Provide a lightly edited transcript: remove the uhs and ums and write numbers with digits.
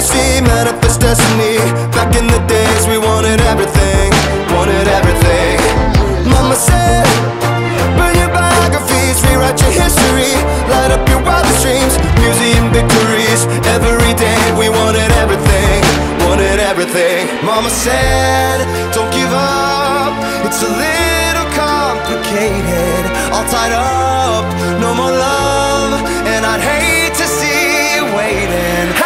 fantasy, manifest destiny. Back in the days we wanted everything, wanted everything. Mama said, burn your biographies, rewrite your history, light up your wildest dreams, museum victories. Every day we wanted everything, wanted everything. Mama said, don't give up, it's a little complicated, all tied up, no more love, and I'd hate to see you waiting.